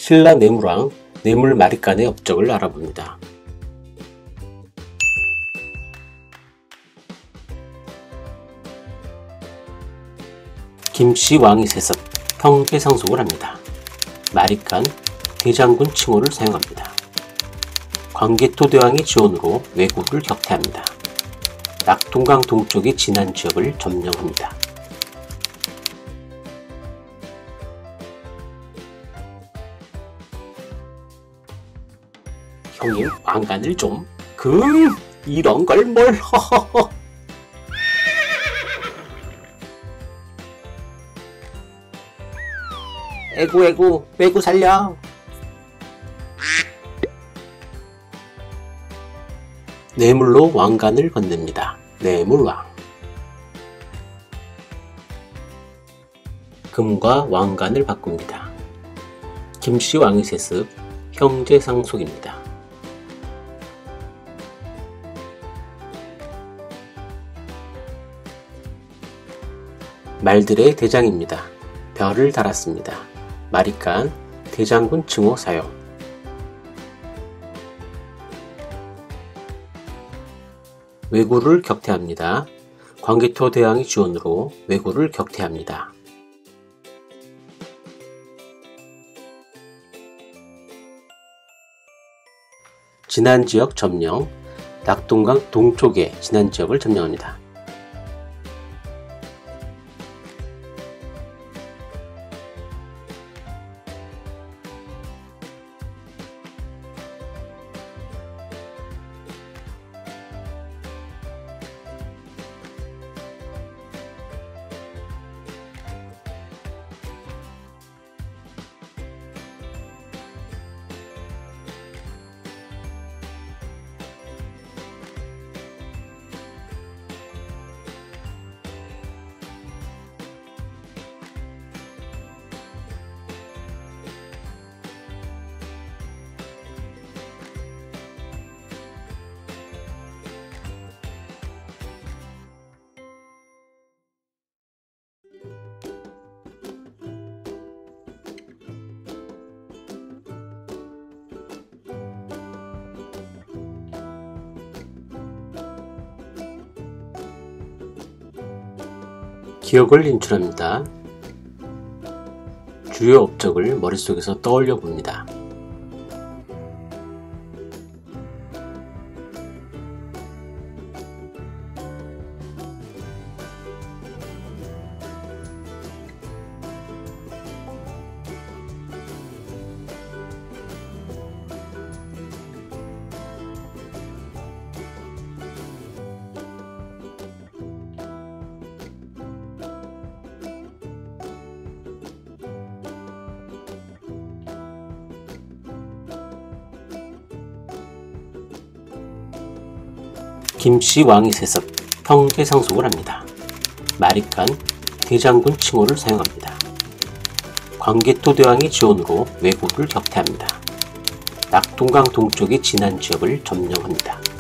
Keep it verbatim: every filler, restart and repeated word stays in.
신라 뇌물왕 뇌물마리간의 업적을 알아봅니다. 김씨 왕이 세습, 형제 상속을 합니다. 마리간, 대장군 칭호를 사용합니다. 광개토 대왕의 지원으로 왜구를 격퇴합니다. 낙동강 동쪽의 진안 지역을 점령합니다. 형님, 왕관을 좀... 금! 이런 걸 뭘 허허허! 에구 에구 왜구 살려. 뇌물로 왕관을 건넵니다. 뇌물왕. 금과 왕관을 바꿉니다. 김씨 왕의 세습, 형제 상속입니다. 말들의 대장입니다. 별을 달았습니다. 마리간, 대장군 칭호 사용. 왜구를 격퇴합니다. 광개토 대왕의 지원으로 왜구를 격퇴합니다. 진안지역 점령, 낙동강 동쪽의 진안지역을 점령합니다. 기억을 인출합니다. 주요 업적을 머릿속에서 떠올려 봅니다. 김씨 왕이 세습, 형제 상속을 합니다. 마리간, 대장군 칭호를 사용합니다. 광개토 대왕의 지원으로 왜구를 격퇴합니다. 낙동강 동쪽의 진안 지역을 점령합니다.